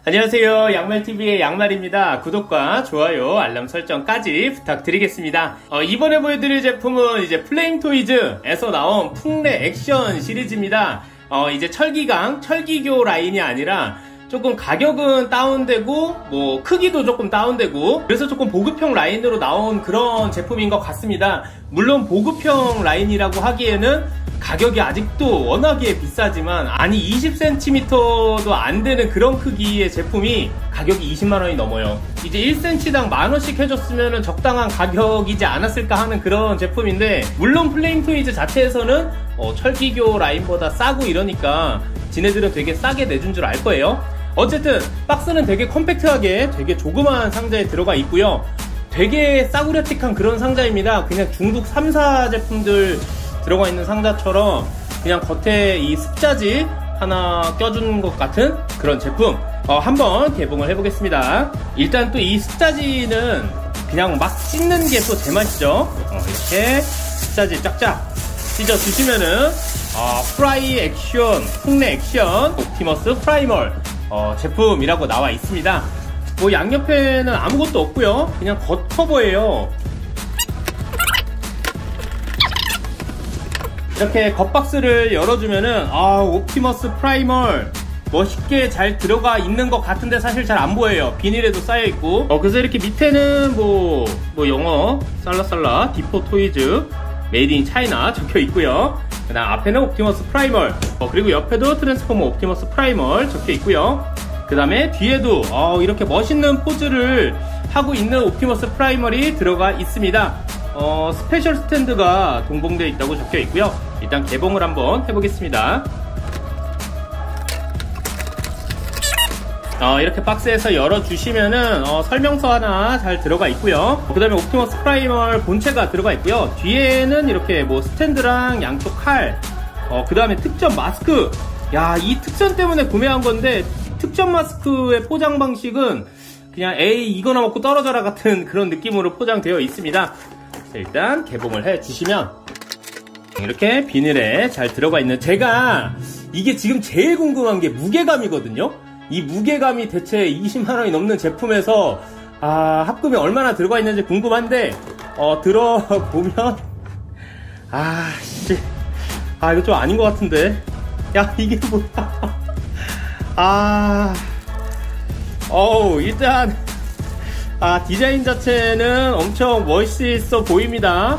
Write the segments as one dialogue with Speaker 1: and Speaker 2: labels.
Speaker 1: 안녕하세요. 양말TV의 양말입니다. 구독과 좋아요, 알람 설정까지 부탁드리겠습니다. 이번에 보여드릴 제품은 이제 플레임토이즈에서 나온 풍래 액션 시리즈입니다. 이제 철기교 라인이 아니라 조금 가격은 다운되고 뭐 크기도 조금 다운되고 그래서 조금 보급형 라인으로 나온 그런 제품인 것 같습니다. 물론 보급형 라인이라고 하기에는 가격이 아직도 워낙에 비싸지만, 아니 20cm도 안 되는 그런 크기의 제품이 가격이 20만원이 넘어요. 이제 1cm당 만원씩 해줬으면 적당한 가격이지 않았을까 하는 그런 제품인데, 물론 플레임토이즈 자체에서는 철기교 라인보다 싸고 이러니까 지네들은 되게 싸게 내준 줄 알 거예요. 어쨌든 박스는 되게 컴팩트하게 되게 조그마한 상자에 들어가 있고요. 되게 싸구려틱한 그런 상자입니다. 그냥 중국 3사 제품들 들어가 있는 상자처럼 그냥 겉에 이 습자지 하나 껴준 것 같은 그런 제품 한번 개봉을 해보겠습니다. 일단 또 이 습자지는 그냥 막 찢는 게 또 제맛이죠. 이렇게 습자지 쫙쫙 찢어 주시면은 프라이 액션, 풍래 액션 옵티머스 프라이멀 제품이라고 나와 있습니다. 뭐 양옆에는 아무것도 없고요. 그냥 겉 커버예요. 이렇게 겉박스를 열어주면은 옵티머스 프라이멀 멋있게 잘 들어가 있는 것 같은데 사실 잘 안 보여요. 비닐에도 쌓여있고. 그래서 이렇게 밑에는 뭐 영어 살라살라 디포 토이즈 메이드 인 차이나 적혀 있고요. 그 다음 앞에는 옵티머스 프라이멀, 그리고 옆에도 트랜스포머 옵티머스 프라이멀 적혀 있고요. 그 다음에 뒤에도 이렇게 멋있는 포즈를 하고 있는 옵티머스 프라이멀이 들어가 있습니다. 스페셜 스탠드가 동봉되어 있다고 적혀 있고요. 일단 개봉을 한번 해보겠습니다. 이렇게 박스에서 열어주시면은 설명서 하나 잘 들어가 있고요. 그 다음에 옵티머스 프라이멀 본체가 들어가 있고요. 뒤에는 이렇게 뭐 스탠드랑 양쪽 칼, 그 다음에 특전 마스크. 야, 이 특전 때문에 구매한 건데 특전 마스크의 포장 방식은 그냥 에이 이거나 먹고 떨어져라 같은 그런 느낌으로 포장되어 있습니다. 일단 개봉을 해주시면 이렇게 비닐에 잘 들어가 있는, 제가 이게 지금 제일 궁금한 게 무게감이거든요. 이 무게감이 대체 20만원이 넘는 제품에서 합금이 얼마나 들어가 있는지 궁금한데 들어보면 이거 좀 아닌 것 같은데. 야, 이게 뭐야. 일단 디자인 자체는 엄청 멋있어 보입니다.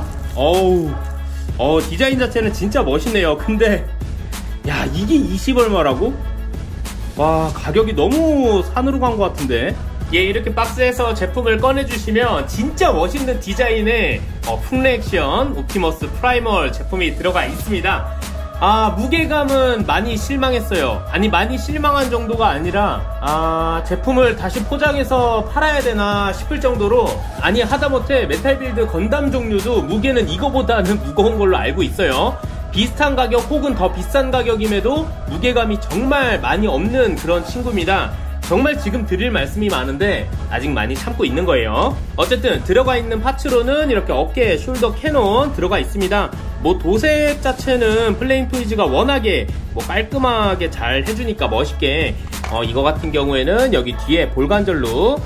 Speaker 1: 디자인 자체는 진짜 멋있네요. 근데 야, 이게 20 얼마라고? 와, 가격이 너무 산으로 간 것 같은데. 이렇게 박스에서 제품을 꺼내주시면 진짜 멋있는 디자인의 풍래 액션 옵티머스 프라이멀 제품이 들어가 있습니다. 무게감은 많이 실망했어요. 아니, 많이 실망한 정도가 아니라 제품을 다시 포장해서 팔아야 되나 싶을 정도로, 아니 하다못해 메탈빌드 건담 종류도 무게는 이거보다는 무거운 걸로 알고 있어요. 비슷한 가격 혹은 더 비싼 가격임에도 무게감이 정말 많이 없는 그런 친구입니다. 정말 지금 드릴 말씀이 많은데 아직 많이 참고 있는 거예요. 어쨌든 들어가 있는 파츠로는 이렇게 어깨 숄더 캐논 들어가 있습니다. 뭐 도색 자체는 플레임토이즈가 워낙에 깔끔하게 잘 해주니까 멋있게, 이거 같은 경우에는 여기 뒤에 볼관절로,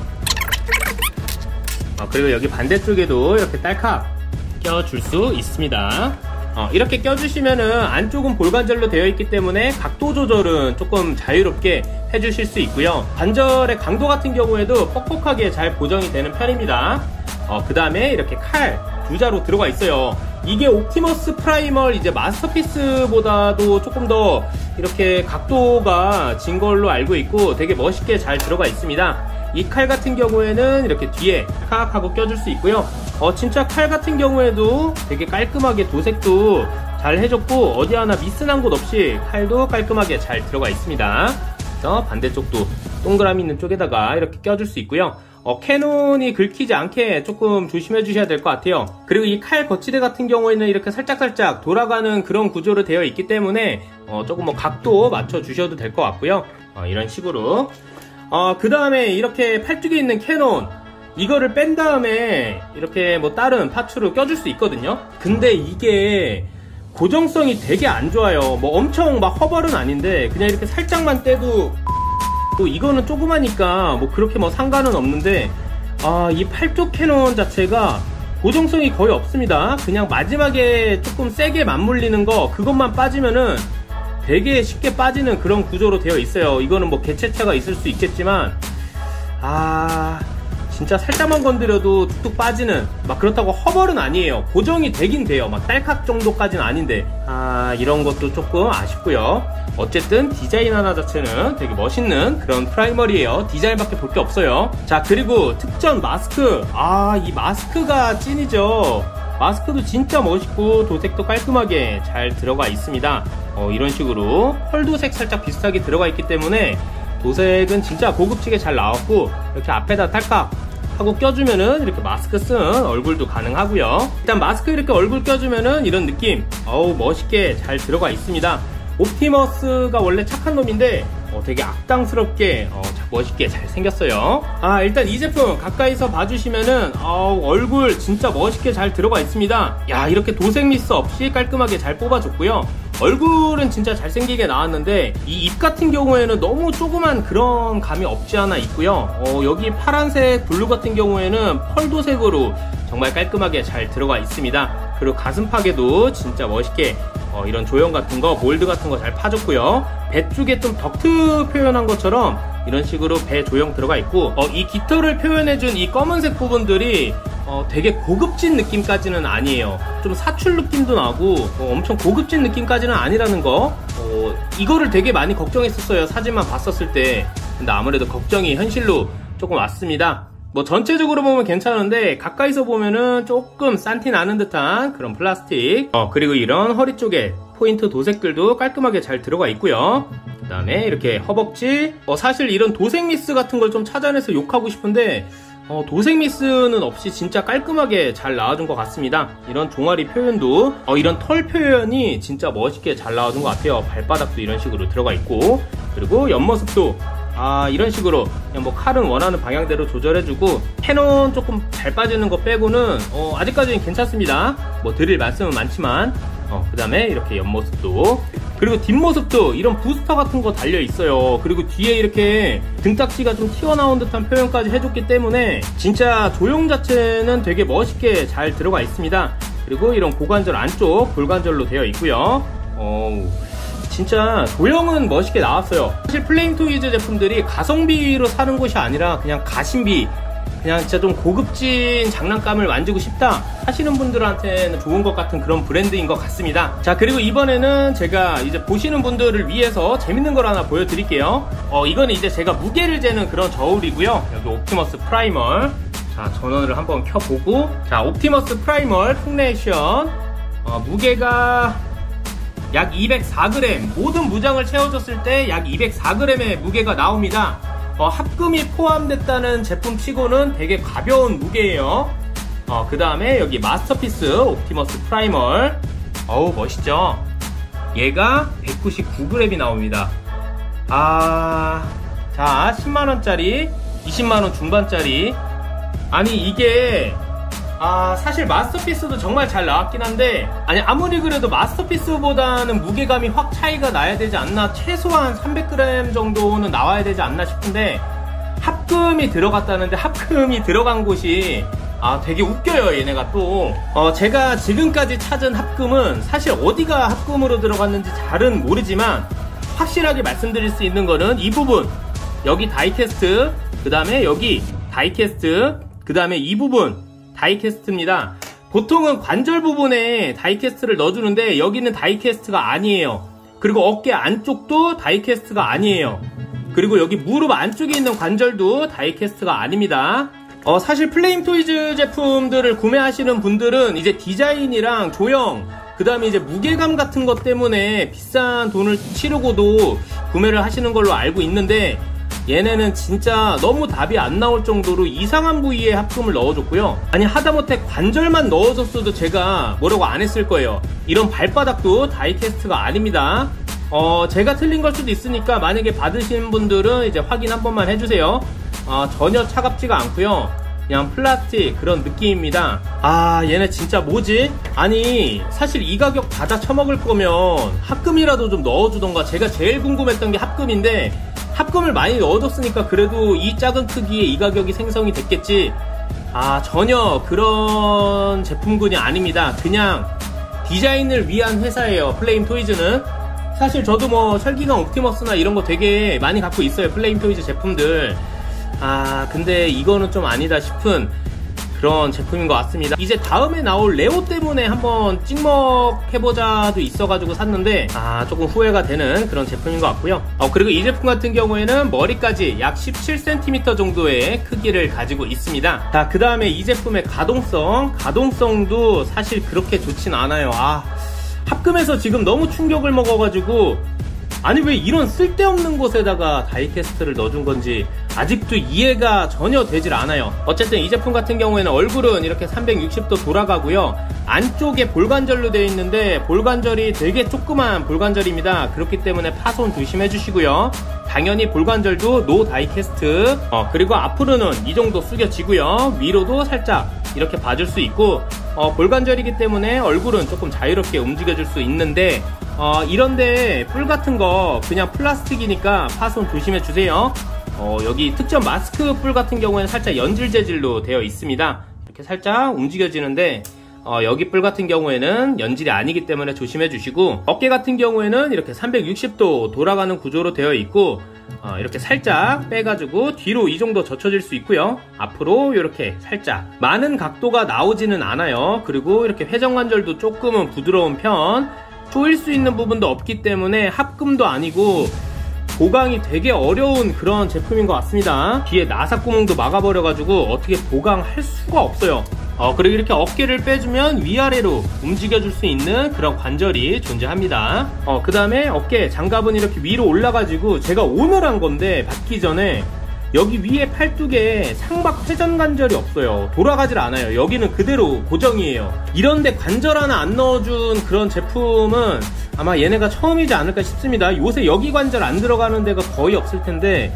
Speaker 1: 그리고 여기 반대쪽에도 이렇게 딸칵 껴줄 수 있습니다. 이렇게 껴주시면은 안쪽은 볼관절로 되어 있기 때문에 각도 조절은 조금 자유롭게 해주실 수 있고요. 관절의 강도 같은 경우에도 뻑뻑하게 잘 보정이 되는 편입니다. 그 다음에 이렇게 칼 두 자로 들어가 있어요. 이게 옵티머스 프라이멀 이제 마스터피스보다도 조금 더 이렇게 각도가 진 걸로 알고 있고 되게 멋있게 잘 들어가 있습니다. 이 칼 같은 경우에는 이렇게 뒤에 칵 하고 껴줄 수 있고요. 진짜 칼 같은 경우에도 되게 깔끔하게 도색도 잘 해줬고 어디 하나 미스난 곳 없이 칼도 깔끔하게 잘 들어가 있습니다. 그래서 반대쪽도 동그라미 있는 쪽에다가 이렇게 껴줄 수 있고요. 캐논이 긁히지 않게 조금 조심해 주셔야 될 것 같아요. 그리고 이 칼 거치대 같은 경우에는 이렇게 살짝살짝 돌아가는 그런 구조로 되어 있기 때문에 조금 각도 맞춰 주셔도 될 것 같고요. 이런 식으로 그 다음에 이렇게 팔뚝에 있는 캐논, 이거를 뺀 다음에 이렇게 다른 파츠로 껴줄 수 있거든요. 근데 이게 고정성이 되게 안 좋아요. 엄청 막 허벌은 아닌데 그냥 이렇게 살짝만 떼도 있고, 이거는 조그마니까 뭐 그렇게 뭐 상관은 없는데, 이 팔쪽 캐논 자체가 고정성이 거의 없습니다. 그냥 마지막에 조금 세게 맞물리는 거, 그것만 빠지면은 되게 쉽게 빠지는 그런 구조로 되어 있어요. 이거는 뭐 개체차가 있을 수 있겠지만, 진짜 살짝만 건드려도 툭툭 빠지는, 막 그렇다고 허벌은 아니에요. 고정이 되긴 돼요. 막 딸깍 정도까지는 아닌데, 이런 것도 조금 아쉽고요. 어쨌든 디자인 하나 자체는 되게 멋있는 그런 프라이머리에요. 디자인밖에 볼 게 없어요. 자, 그리고 특전 마스크. 이 마스크가 찐이죠. 마스크도 진짜 멋있고 도색도 깔끔하게 잘 들어가 있습니다. 이런 식으로 펄도색 살짝 비슷하게 들어가 있기 때문에 도색은 진짜 고급지게 잘 나왔고, 이렇게 앞에다 탈칵 하고 껴주면은 이렇게 마스크 쓴 얼굴도 가능하고요. 일단 마스크 이렇게 얼굴 껴주면은 이런 느낌, 멋있게 잘 들어가 있습니다. 옵티머스가 원래 착한 놈인데 되게 악당스럽게 멋있게 잘 생겼어요. 일단 이 제품 가까이서 봐주시면은 얼굴 진짜 멋있게 잘 들어가 있습니다. 야, 이렇게 도색 미스 없이 깔끔하게 잘 뽑아줬고요. 얼굴은 진짜 잘생기게 나왔는데 이 입 같은 경우에는 너무 조그만 그런 감이 없지 않아 있고요. 여기 파란색 블루 같은 경우에는 펄도색으로 정말 깔끔하게 잘 들어가 있습니다. 그리고 가슴팍에도 진짜 멋있게 이런 조형 같은 거, 몰드 같은 거 잘 파줬고요. 배 쪽에 좀 덕트 표현한 것처럼 이런 식으로 배 조형 들어가 있고, 이 깃털을 표현해준 이 검은색 부분들이 되게 고급진 느낌까지는 아니에요. 좀 사출 느낌도 나고 엄청 고급진 느낌까지는 아니라는 거. 이거를 되게 많이 걱정했었어요, 사진만 봤었을 때. 근데 아무래도 걱정이 현실로 조금 왔습니다. 뭐 전체적으로 보면 괜찮은데 가까이서 보면은 조금 싼티 나는 듯한 그런 플라스틱, 그리고 이런 허리 쪽에 포인트 도색들도 깔끔하게 잘 들어가 있고요. 그 다음에 이렇게 허벅지, 사실 이런 도색 미스 같은 걸 좀 찾아내서 욕하고 싶은데 도색 미스는 없이 진짜 깔끔하게 잘 나와준 것 같습니다. 이런 종아리 표현도, 이런 털 표현이 진짜 멋있게 잘 나와준 것 같아요. 발바닥도 이런 식으로 들어가 있고, 그리고 옆모습도 이런 식으로 그냥 뭐 칼은 원하는 방향대로 조절해주고, 캐논 조금 잘 빠지는 거 빼고는 아직까지는 괜찮습니다. 뭐 드릴 말씀은 많지만, 그 다음에 이렇게 옆모습도, 그리고 뒷모습도 이런 부스터 같은 거 달려 있어요. 그리고 뒤에 이렇게 등딱지가 좀 튀어나온 듯한 표현까지 해줬기 때문에 진짜 조형 자체는 되게 멋있게 잘 들어가 있습니다. 그리고 이런 고관절 안쪽 골관절로 되어 있고요. 진짜 조형은 멋있게 나왔어요. 사실 플레임토이즈 제품들이 가성비로 사는 곳이 아니라 그냥 가심비, 그냥 진짜 좀 고급진 장난감을 만지고 싶다 하시는 분들한테는 좋은 것 같은 그런 브랜드인 것 같습니다. 자, 그리고 이번에는 제가 이제 보시는 분들을 위해서 재밌는 걸 하나 보여드릴게요. 이거는 이제 제가 무게를 재는 그런 저울이고요. 여기 옵티머스 프라이멀. 자, 전원을 한번 켜보고, 자, 옵티머스 프라이멀 풍레액션, 무게가 약 204g, 모든 무장을 채워줬을 때 약 204g의 무게가 나옵니다. 합금이 포함됐다는 제품 치고는 되게 가벼운 무게예요. 그 다음에 여기 마스터피스 옵티머스 프라이멀, 멋있죠? 얘가 199g이 나옵니다. 자, 10만원짜리, 20만원 중반짜리. 아니, 이게 사실 마스터피스도 정말 잘 나왔긴 한데, 아무리 그래도 마스터피스보다는 무게감이 확 차이가 나야 되지 않나, 최소한 300g 정도는 나와야 되지 않나 싶은데, 합금이 들어갔다는데 합금이 들어간 곳이 되게 웃겨요, 얘네가 또. 제가 지금까지 찾은 합금은 사실 어디가 합금으로 들어갔는지 잘은 모르지만 확실하게 말씀드릴 수 있는 거는 이 부분, 여기 다이캐스트, 그 다음에 여기 다이캐스트, 그 다음에 이 부분 다이캐스트입니다. 보통은 관절 부분에 다이캐스트를 넣어주는데 여기는 다이캐스트가 아니에요. 그리고 어깨 안쪽도 다이캐스트가 아니에요. 그리고 여기 무릎 안쪽에 있는 관절도 다이캐스트가 아닙니다. 사실 플레임토이즈 제품들을 구매하시는 분들은 이제 디자인이랑 조형, 그 다음에 이제 무게감 같은 것 때문에 비싼 돈을 치르고도 구매를 하시는 걸로 알고 있는데, 얘네는 진짜 너무 답이 안 나올 정도로 이상한 부위에 합금을 넣어줬고요. 하다못해 관절만 넣어줬어도 제가 뭐라고 안 했을 거예요. 이런 발바닥도 다이캐스트가 아닙니다. 제가 틀린 걸 수도 있으니까 만약에 받으신 분들은 이제 확인 한 번만 해주세요. 전혀 차갑지가 않고요. 그냥 플라스틱 그런 느낌입니다. 얘네 진짜 뭐지? 사실 이 가격 받아 처먹을 거면 합금이라도 좀 넣어주던가. 제가 제일 궁금했던 게 합금인데 합금을 많이 넣어줬으니까 그래도 이 작은 크기에 이 가격이 생성이 됐겠지. 전혀 그런 제품군이 아닙니다. 그냥 디자인을 위한 회사예요, 플레임 토이즈는. 사실 저도 뭐 철기강 옵티머스나 이런 거 되게 많이 갖고 있어요, 플레임 토이즈 제품들. 근데 이거는 좀 아니다 싶은 그런 제품인 것 같습니다. 이제 다음에 나올 레오 때문에 한번 찍먹해보자도 있어가지고 샀는데 조금 후회가 되는 그런 제품인 것 같고요. 그리고 이 제품 같은 경우에는 머리까지 약 17cm 정도의 크기를 가지고 있습니다. 자, 그 다음에 이 제품의 가동성도 사실 그렇게 좋진 않아요. 합금해서 지금 너무 충격을 먹어가지고, 아니 왜 이런 쓸데없는 곳에다가 다이캐스트를 넣어준 건지 아직도 이해가 전혀 되질 않아요. 어쨌든 이 제품 같은 경우에는 얼굴은 이렇게 360도 돌아가고요. 안쪽에 볼관절로 되어 있는데 볼관절이 되게 조그만 볼관절입니다. 그렇기 때문에 파손 조심해 주시고요. 당연히 볼관절도 노 다이캐스트. 그리고 앞으로는 이 정도 숙여지고요. 위로도 살짝 이렇게 봐줄 수 있고, 볼관절이기 때문에 얼굴은 조금 자유롭게 움직여줄 수 있는데, 이런데 뿔 같은 거 그냥 플라스틱이니까 파손 조심해 주세요. 여기 특전 마스크 뿔 같은 경우에는 살짝 연질 재질로 되어 있습니다. 이렇게 살짝 움직여지는데, 여기 뿔 같은 경우에는 연질이 아니기 때문에 조심해 주시고, 어깨 같은 경우에는 이렇게 360도 돌아가는 구조로 되어 있고, 이렇게 살짝 빼가지고 뒤로 이 정도 젖혀질 수 있고요. 앞으로 이렇게 살짝 많은 각도가 나오지는 않아요. 그리고 이렇게 회전관절도 조금은 부드러운 편, 조일 수 있는 부분도 없기 때문에 합금도 아니고 보강이 되게 어려운 그런 제품인 것 같습니다. 뒤에 나사구멍도 막아버려가지고 어떻게 보강할 수가 없어요. 그리고 이렇게 어깨를 빼주면 위아래로 움직여줄 수 있는 그런 관절이 존재합니다. 그 다음에 어깨 장갑은 이렇게 위로 올라가지고 제가 오늘 한 건데, 받기 전에 여기 위에 팔뚝에 상박 회전 관절이 없어요. 돌아가질 않아요. 여기는 그대로 고정이에요. 이런데 관절 하나 안 넣어준 그런 제품은 아마 얘네가 처음이지 않을까 싶습니다. 요새 여기 관절 안 들어가는 데가 거의 없을 텐데,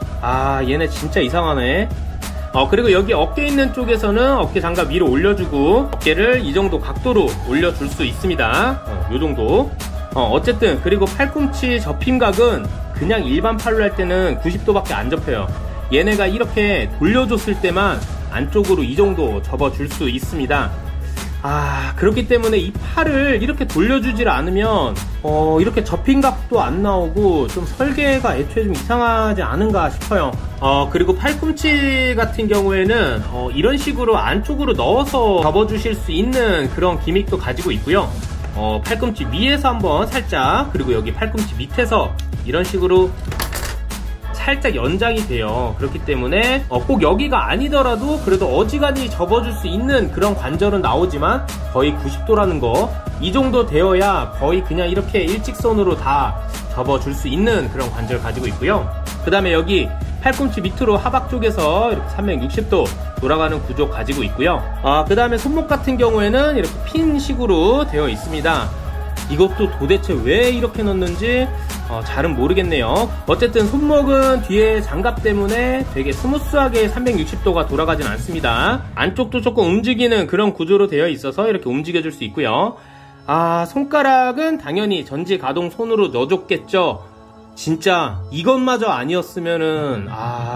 Speaker 1: 얘네 진짜 이상하네. 그리고 여기 어깨 있는 쪽에서는 어깨 장갑 위로 올려주고 어깨를 이 정도 각도로 올려줄 수 있습니다. 요 정도. 어쨌든 그리고 팔꿈치 접힘각은 그냥 일반 팔로 할 때는 90도밖에 안 접혀요. 얘네가 이렇게 돌려줬을 때만 안쪽으로 이 정도 접어줄 수 있습니다. 그렇기 때문에 이 팔을 이렇게 돌려주질 않으면 이렇게 접힌각도 안 나오고 좀 설계가 애초에 좀 이상하지 않은가 싶어요. 그리고 팔꿈치 같은 경우에는 이런 식으로 안쪽으로 넣어서 접어주실 수 있는 그런 기믹도 가지고 있고요. 팔꿈치 위에서 한번 살짝, 그리고 여기 팔꿈치 밑에서 이런 식으로 살짝 연장이 돼요. 그렇기 때문에 꼭 여기가 아니더라도 그래도 어지간히 접어줄 수 있는 그런 관절은 나오지만 거의 90도라는 거, 이 정도 되어야 거의 그냥 이렇게 일직선으로 다 접어줄 수 있는 그런 관절 가지고 있고요. 그 다음에 여기 팔꿈치 밑으로 하박 쪽에서 이렇게 360도 돌아가는 구조 가지고 있고요. 그 다음에 손목 같은 경우에는 이렇게 핀식으로 되어 있습니다. 이것도 도대체 왜 이렇게 넣는지 잘은 모르겠네요. 어쨌든 손목은 뒤에 장갑 때문에 되게 스무스하게 360도가 돌아가진 않습니다. 안쪽도 조금 움직이는 그런 구조로 되어 있어서 이렇게 움직여줄 수 있고요. 손가락은 당연히 전지 가동 손으로 넣어줬겠죠. 진짜 이것마저 아니었으면은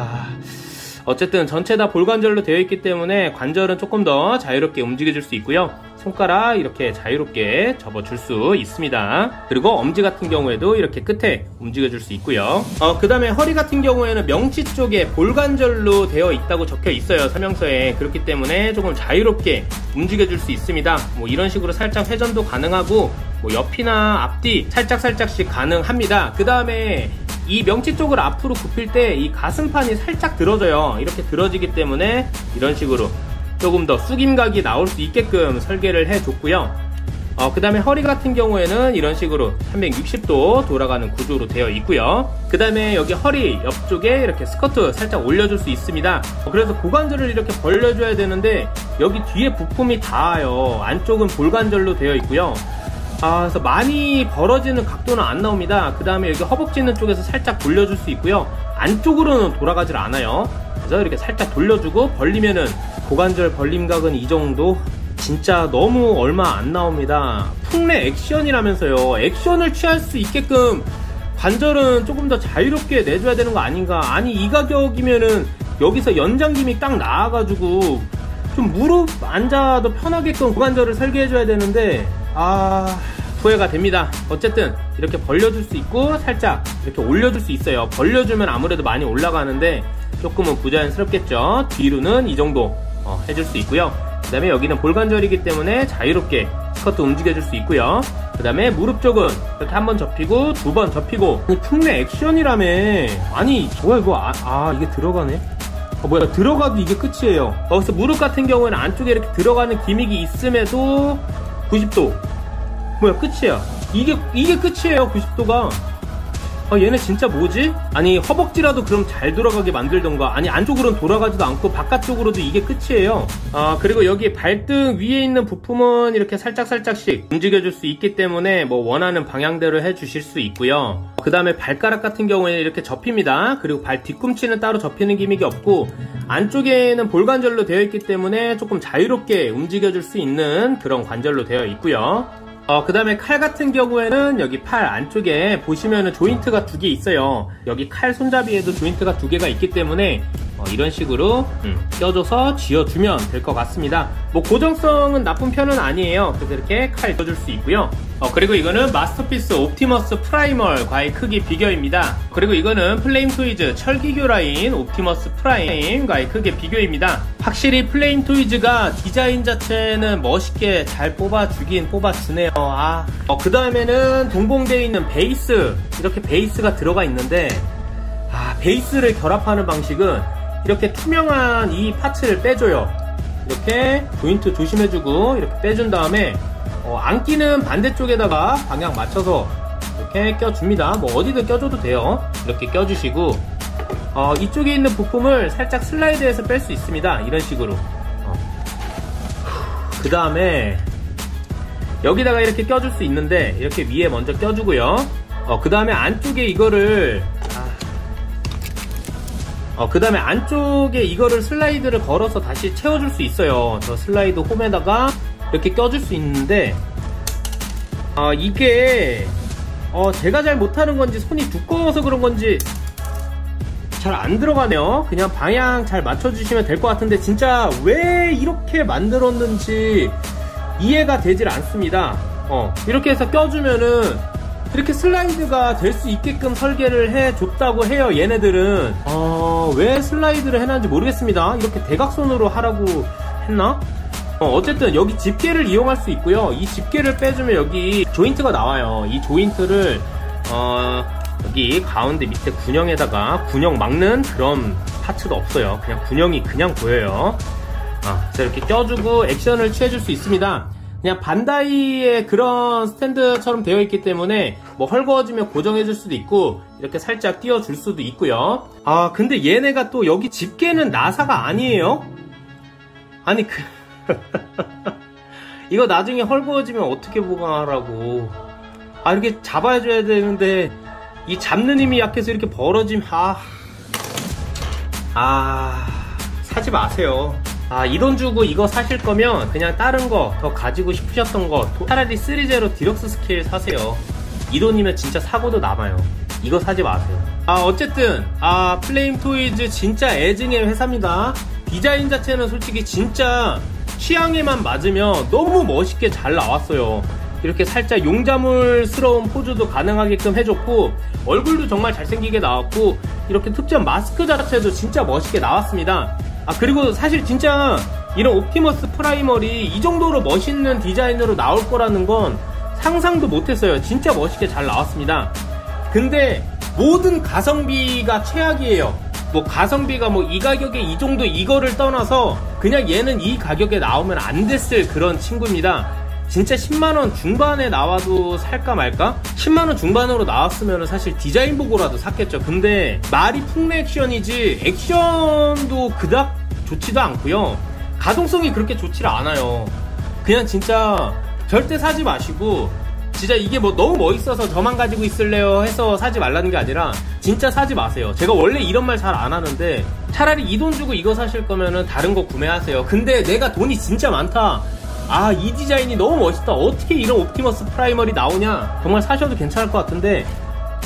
Speaker 1: 어쨌든 전체 다 볼관절로 되어 있기 때문에 관절은 조금 더 자유롭게 움직여줄 수 있고요. 손가락 이렇게 자유롭게 접어줄 수 있습니다. 그리고 엄지 같은 경우에도 이렇게 끝에 움직여줄 수 있고요. 그 다음에 허리 같은 경우에는 명치 쪽에 볼관절로 되어 있다고 적혀 있어요, 설명서에. 그렇기 때문에 조금 자유롭게 움직여줄 수 있습니다. 뭐 이런 식으로 살짝 회전도 가능하고, 뭐 옆이나 앞뒤 살짝씩 가능합니다. 그 다음에 이 명치 쪽을 앞으로 굽힐 때 이 가슴판이 살짝 들어져요. 이렇게 들어지기 때문에 이런 식으로 조금 더 숙임각이 나올 수 있게끔 설계를 해줬고요. 그 다음에 허리 같은 경우에는 이런 식으로 360도 돌아가는 구조로 되어 있고요. 그 다음에 여기 허리 옆쪽에 이렇게 스커트 살짝 올려줄 수 있습니다. 그래서 고관절을 이렇게 벌려줘야 되는데 여기 뒤에 부품이 닿아요. 안쪽은 볼관절로 되어 있고요. 그래서 많이 벌어지는 각도는 안 나옵니다. 그 다음에 여기 허벅지 있는 쪽에서 살짝 돌려줄 수 있고요. 안쪽으로는 돌아가질 않아요. 그래서 이렇게 살짝 돌려주고 벌리면은 고관절 벌림각은 이 정도? 진짜 너무 얼마 안 나옵니다. 풍래 액션이라면서요. 액션을 취할 수 있게끔 관절은 조금 더 자유롭게 내줘야 되는 거 아닌가. 아니 이 가격이면은 여기서 연장김이 딱 나와가지고 좀 무릎 앉아도 편하게끔 고관절을 설계해줘야 되는데 후회가 됩니다. 어쨌든 이렇게 벌려줄 수 있고 살짝 이렇게 올려줄 수 있어요. 벌려주면 아무래도 많이 올라가는데 조금은 부자연스럽겠죠. 뒤로는 이 정도 해줄 수 있고요. 그 다음에 여기는 볼관절이기 때문에 자유롭게 스커트 움직여줄 수 있고요. 그 다음에 무릎 쪽은 이렇게 한 번 접히고 두 번 접히고. 아니 풍내 액션이라며. 아니 뭐야 이거. 이게 들어가네. 뭐야 들어가도 이게 끝이에요. 그래서 무릎 같은 경우에는 안쪽에 이렇게 들어가는 기믹이 있음에도 90도 뭐야 끝이야. 이게 끝이에요. 90도가. 얘네 진짜 뭐지? 아니 허벅지라도 그럼 잘 돌아가게 만들던가. 아니 안쪽으로는 돌아가지도 않고 바깥쪽으로도 이게 끝이에요. 그리고 여기 발등 위에 있는 부품은 이렇게 살짝씩 움직여줄 수 있기 때문에 뭐 원하는 방향대로 해주실 수 있고요. 그 다음에 발가락 같은 경우에는 이렇게 접힙니다. 그리고 발 뒤꿈치는 따로 접히는 기믹이 없고 안쪽에는 볼관절로 되어 있기 때문에 조금 자유롭게 움직여줄 수 있는 그런 관절로 되어 있고요. 그 다음에 칼 같은 경우에는 여기 팔 안쪽에 보시면은 조인트가 두 개 있어요. 여기 칼 손잡이에도 조인트가 두 개가 있기 때문에 이런 식으로 껴줘서 쥐어주면 될 것 같습니다. 뭐 고정성은 나쁜 편은 아니에요. 그래서 이렇게 칼 껴줄 수 있고요. 그리고 이거는 마스터피스 옵티머스 프라이멀과의 크기 비교입니다. 그리고 이거는 플레임 토이즈 철기교 라인 옵티머스 프라임과의 크기 비교입니다. 확실히 플레임 토이즈가 디자인 자체는 멋있게 잘 뽑아주긴 뽑아주네요. 그 다음에는 동봉되어 있는 베이스, 이렇게 베이스가 들어가 있는데 베이스를 결합하는 방식은 이렇게 투명한 이 파츠를 빼줘요. 이렇게 조인트 조심해주고 이렇게 빼준 다음에 안 끼는 반대쪽에다가 방향 맞춰서 이렇게 껴줍니다. 뭐 어디든 껴줘도 돼요. 이렇게 껴주시고 이쪽에 있는 부품을 살짝 슬라이드해서 뺄 수 있습니다. 이런 식으로. 그 다음에 여기다가 이렇게 껴줄 수 있는데 이렇게 위에 먼저 껴주고요. 그 다음에 안쪽에 이거를 그 다음에 안쪽에 이거를 슬라이드를 걸어서 다시 채워줄 수 있어요. 저 슬라이드 홈에다가 이렇게 껴줄 수 있는데 이게 제가 잘 못하는 건지 손이 두꺼워서 그런 건지 잘 안 들어가네요. 그냥 방향 잘 맞춰주시면 될 것 같은데 진짜 왜 이렇게 만들었는지 이해가 되질 않습니다. 이렇게 해서 껴주면은 이렇게 슬라이드가 될 수 있게끔 설계를 해줬다고 해요. 얘네들은 왜 슬라이드를 해놨는지 모르겠습니다. 이렇게 대각선으로 하라고 했나? 어쨌든 여기 집게를 이용할 수 있고요. 이 집게를 빼주면 여기 조인트가 나와요. 이 조인트를 여기 가운데 밑에 군형에다가 군형 막는 그런 파츠가 없어요. 그냥 군형이 그냥 보여요. 그래서 이렇게 껴주고 액션을 취해줄 수 있습니다. 그냥 반다이의 그런 스탠드처럼 되어 있기 때문에 뭐 헐거워지면 고정해줄 수도 있고 이렇게 살짝 띄워줄 수도 있고요. 근데 얘네가 또 여기 집게는 나사가 아니에요. 아니 이거 나중에 헐거워지면 어떻게 보강하라고. 이렇게 잡아줘야 되는데 이 잡는 힘이 약해서 이렇게 벌어지면 사지 마세요. 이 돈 주고 이거 사실 거면 그냥 다른 거 더 가지고 싶으셨던 거 차라리 3제로 디럭스 스케일 사세요. 이 돈이면 진짜 사고도 남아요. 이거 사지 마세요. 어쨌든 플레임 토이즈 진짜 애증의 회사입니다. 디자인 자체는 솔직히 진짜 취향에만 맞으면 너무 멋있게 잘 나왔어요. 이렇게 살짝 용자물스러운 포즈도 가능하게끔 해줬고 얼굴도 정말 잘생기게 나왔고 이렇게 특전 마스크 자체도 진짜 멋있게 나왔습니다. 그리고 사실 진짜 이런 옵티머스 프라이멀이 이 정도로 멋있는 디자인으로 나올 거라는 건 상상도 못했어요. 진짜 멋있게 잘 나왔습니다. 근데 모든 가성비가 최악이에요. 뭐 가성비가 뭐 이 가격에 이 정도 이거를 떠나서 그냥 얘는 이 가격에 나오면 안 됐을 그런 친구입니다. 진짜 10만원 중반에 나와도 살까 말까? 10만원 중반으로 나왔으면 사실 디자인 보고라도 샀겠죠. 근데 말이 풍내 액션이지 액션도 그닥 좋지도 않고요. 가동성이 그렇게 좋지를 않아요. 그냥 진짜 절대 사지 마시고 진짜 이게 뭐 너무 멋있어서 저만 가지고 있을래요 해서 사지 말라는 게 아니라 진짜 사지 마세요. 제가 원래 이런 말 잘 안 하는데 차라리 이 돈 주고 이거 사실 거면은 다른 거 구매하세요. 근데 내가 돈이 진짜 많다, 이 디자인이 너무 멋있다, 어떻게 이런 옵티머스 프라이멀이 나오냐, 정말 사셔도 괜찮을 것 같은데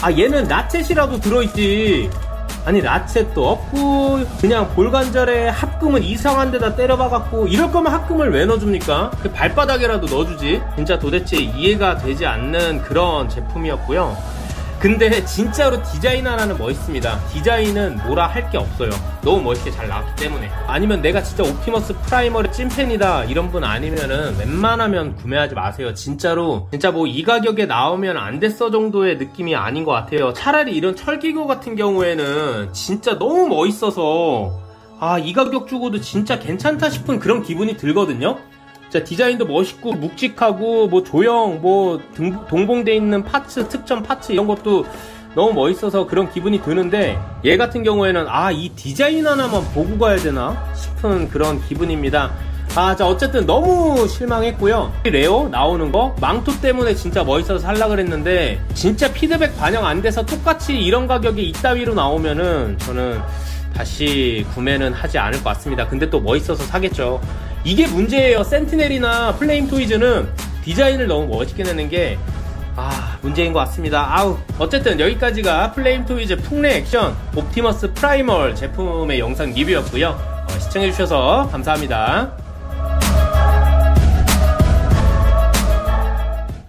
Speaker 1: 아 얘는 라쳇이라도 들어있지. 아니 라쳇도 없고 그냥 볼관절에 합금은 이상한 데다 때려박았고, 이럴 거면 합금을 왜 넣어줍니까? 그 발바닥에라도 넣어주지. 진짜 도대체 이해가 되지 않는 그런 제품이었고요. 근데 진짜로 디자인 하나는 멋있습니다. 디자인은 뭐라 할 게 없어요. 너무 멋있게 잘 나왔기 때문에. 아니면 내가 진짜 옵티머스 프라이머의 찐팬이다 이런 분 아니면은 웬만하면 구매하지 마세요. 진짜로 진짜 뭐 이 가격에 나오면 안 됐어 정도의 느낌이 아닌 것 같아요. 차라리 이런 철기구 같은 경우에는 진짜 너무 멋있어서 아 이 가격 주고도 진짜 괜찮다 싶은 그런 기분이 들거든요. 자, 디자인도 멋있고 묵직하고 뭐 조형 뭐 동봉돼 있는 파츠, 특전 파츠 이런 것도 너무 멋있어서 그런 기분이 드는데, 얘 같은 경우에는 아 이 디자인 하나만 보고 가야 되나 싶은 그런 기분입니다. 아, 자 어쨌든 너무 실망했고요. 레오 나오는 거 망토 때문에 진짜 멋있어서 살라 그랬는데, 진짜 피드백 반영 안 돼서 똑같이 이런 가격에 이따위로 나오면은 저는 다시 구매는 하지 않을 것 같습니다. 근데 또 멋있어서 사겠죠. 이게 문제예요. 센티넬이나 플레임 토이즈는 디자인을 너무 멋있게 내는 게 문제인 것 같습니다. 어쨌든 여기까지가 플레임 토이즈 풍래 액션 옵티머스 프라이멀 제품의 영상 리뷰였고요. 시청해주셔서 감사합니다.